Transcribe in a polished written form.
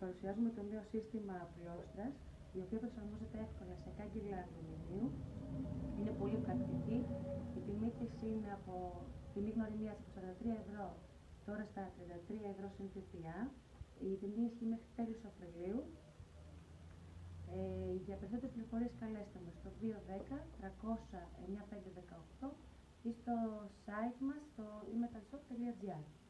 παρουσιάζουμε το νέο σύστημα πλώστρας, η οποία προσαρμόζεται εύκολα σε κάγκελα αλουμινίου. Είναι πολύ πρακτική. Η τιμή της είναι από τιμή γνωριμίας από 43 ευρώ, τώρα στα 33 ευρώ συν ΦΠΑ. Η τιμή ισχύει μέχρι τέλος Απριλίου. Για περισσότερες πληροφορίες καλέστε μας στο 210 300 9518 ή στο site μας στο imetalshop.gr.